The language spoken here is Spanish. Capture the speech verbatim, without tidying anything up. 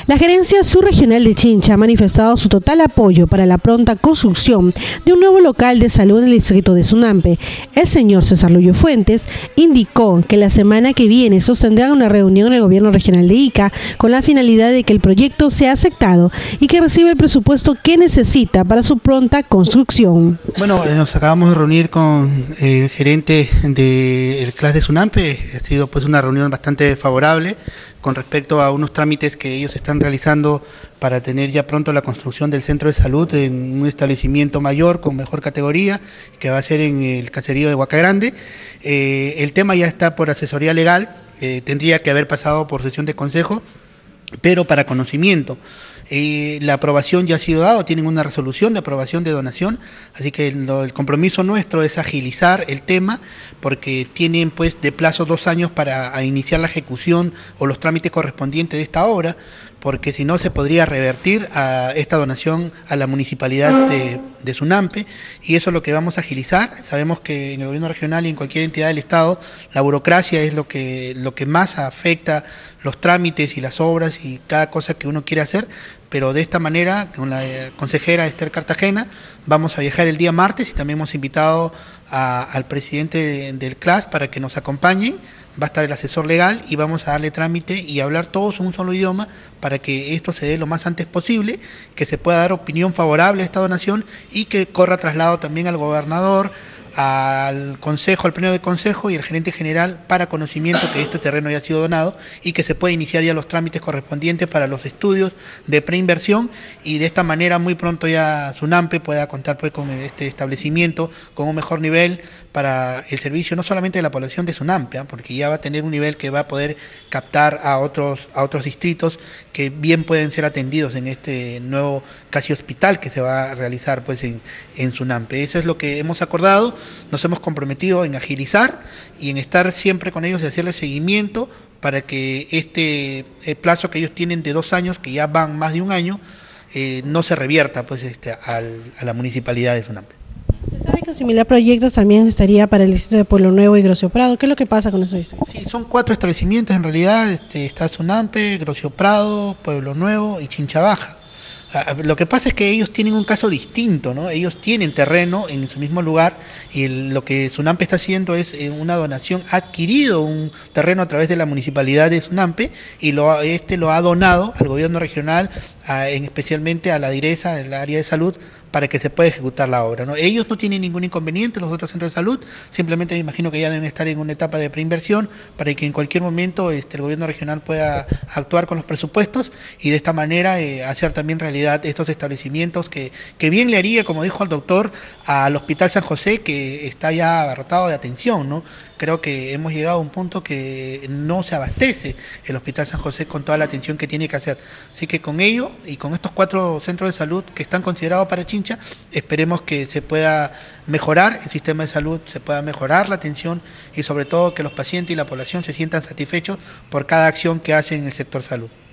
La Gerencia Subregional de Chincha ha manifestado su total apoyo para la pronta construcción de un nuevo local de salud en el distrito de Sunampe. El señor César Luyo Fuentes indicó que la semana que viene sostendrán una reunión en el gobierno regional de Ica con la finalidad de que el proyecto sea aceptado y que reciba el presupuesto que necesita para su pronta construcción. Bueno, nos acabamos de reunir con el gerente del C L A S de Sunampe. Ha sido pues una reunión bastante favorable con respecto a unos trámites que ellos están realizando para tener ya pronto la construcción del centro de salud en un establecimiento mayor con mejor categoría, que va a ser en el caserío de Huaca Grande. Eh, el tema ya está por asesoría legal, eh, tendría que haber pasado por sesión de consejo, pero para conocimiento. Eh, la aprobación ya ha sido dada, tienen una resolución de aprobación de donación, así que lo, el compromiso nuestro es agilizar el tema, porque tienen pues de plazo dos años para a iniciar la ejecución o los trámites correspondientes de esta obra, porque si no se podría revertir a esta donación a la municipalidad de, de Sunampe, y eso es lo que vamos a agilizar. Sabemos que en el gobierno regional y en cualquier entidad del Estado la burocracia es lo que, lo que más afecta los trámites y las obras y cada cosa que uno quiere hacer, pero de esta manera, con la consejera Esther Cartagena, vamos a viajar el día martes y también hemos invitado a, al presidente de, del C L A S para que nos acompañen. Va a estar el asesor legal y vamos a darle trámite y hablar todos en un solo idioma para que esto se dé lo más antes posible, que se pueda dar opinión favorable a esta donación y que corra traslado también al gobernador, al consejo, al pleno de consejo y al gerente general para conocimiento que este terreno ya ha sido donado y que se puede iniciar ya los trámites correspondientes para los estudios de preinversión, y de esta manera muy pronto ya Sunampe pueda contar pues con este establecimiento con un mejor nivel para el servicio no solamente de la población de Sunampe, ¿eh? porque ya va a tener un nivel que va a poder captar a otros, a otros distritos que bien pueden ser atendidos en este nuevo casi hospital que se va a realizar pues en, en Sunampe. Eso es lo que hemos acordado. Nos hemos comprometido en agilizar y en estar siempre con ellos y hacerles seguimiento para que este el plazo que ellos tienen de dos años, que ya van más de un año, eh, no se revierta pues este, al, a la municipalidad de Sunampe. Se sabe que un similar proyecto también estaría para el distrito de Pueblo Nuevo y Grocio Prado. ¿Qué es lo que pasa con esos distritos? Sí, son cuatro establecimientos en realidad. Este, está Sunampe, Grocio Prado, Pueblo Nuevo y Chincha Baja. Lo que pasa es que ellos tienen un caso distinto, ¿no? Ellos tienen terreno en su mismo lugar y el, lo que Sunampe está haciendo es eh, una donación, ha adquirido un terreno a través de la municipalidad de Sunampe y lo, este lo ha donado al gobierno regional, a, en, especialmente a la direza, el área de salud, para que se pueda ejecutar la obra, ¿no? Ellos no tienen ningún inconveniente, los otros centros de salud, simplemente me imagino que ya deben estar en una etapa de preinversión para que en cualquier momento este, el gobierno regional pueda actuar con los presupuestos y de esta manera eh, hacer también realidad estos establecimientos que, que bien le haría, como dijo el doctor, al Hospital San José, que está ya abarrotado de atención, ¿no? Creo que hemos llegado a un punto que no se abastece el Hospital San José con toda la atención que tiene que hacer. Así que con ello y con estos cuatro centros de salud que están considerados para Chincha, esperemos que se pueda mejorar el sistema de salud, se pueda mejorar la atención y sobre todo que los pacientes y la población se sientan satisfechos por cada acción que hacen en el sector salud.